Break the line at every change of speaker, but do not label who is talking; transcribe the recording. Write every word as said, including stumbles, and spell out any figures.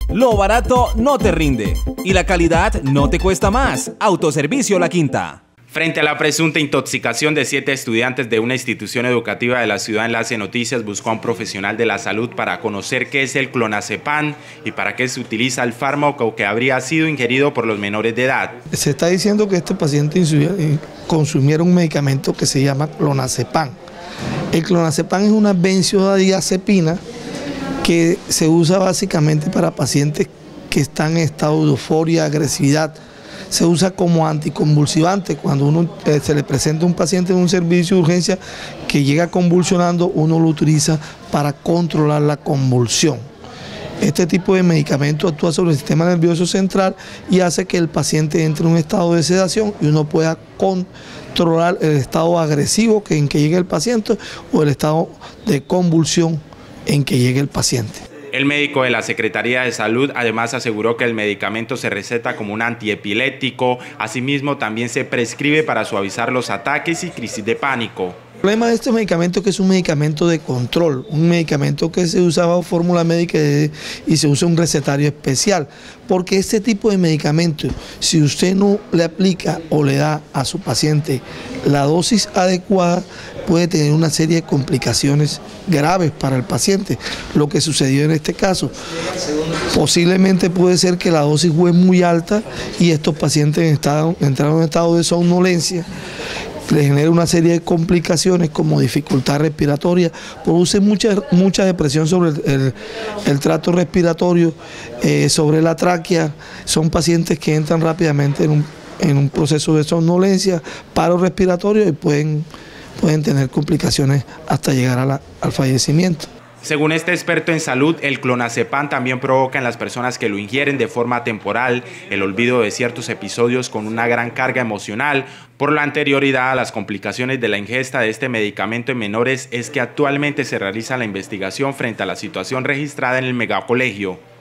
Lo barato no te rinde y la calidad no te cuesta más. Autoservicio La Quinta.
Frente a la presunta intoxicación de siete estudiantes de una institución educativa de la ciudad, Enlace Noticias buscó a un profesional de la salud para conocer qué es el clonazepam y para qué se utiliza el fármaco que habría sido ingerido por los menores de edad.
Se está diciendo que este paciente consumiera un medicamento que se llama clonazepam. El clonazepam es una benzodiazepina que se usa básicamente para pacientes que están en estado de euforia, agresividad. Se usa como anticonvulsivante. Cuando uno eh, se le presenta a un paciente en un servicio de urgencia que llega convulsionando, uno lo utiliza para controlar la convulsión. Este tipo de medicamento actúa sobre el sistema nervioso central y hace que el paciente entre en un estado de sedación y uno pueda controlar el estado agresivo que en que llegue el paciente o el estado de convulsión en que llegue el paciente.
El médico de la Secretaría de Salud además aseguró que el medicamento se receta como un antiepiléptico, asimismo también se prescribe para suavizar los ataques y crisis de pánico.
El problema de este medicamento es que es un medicamento de control, un medicamento que se usa bajo fórmula médica y se usa un recetario especial, porque este tipo de medicamento, si usted no le aplica o le da a su paciente la dosis adecuada, puede tener una serie de complicaciones graves para el paciente. Lo que sucedió en este caso, posiblemente puede ser que la dosis fue muy alta y estos pacientes entraron en un estado de somnolencia, le genera una serie de complicaciones como dificultad respiratoria, produce mucha, mucha depresión sobre el, el, el tracto respiratorio, eh, sobre la tráquea. Son pacientes que entran rápidamente en un, en un proceso de somnolencia, paro respiratorio y pueden, pueden tener complicaciones hasta llegar a la, al fallecimiento.
Según este experto en salud, el clonazepam también provoca en las personas que lo ingieren de forma temporal el olvido de ciertos episodios con una gran carga emocional. Por la anterioridad a las complicaciones de la ingesta de este medicamento en menores es que actualmente se realiza la investigación frente a la situación registrada en el megacolegio.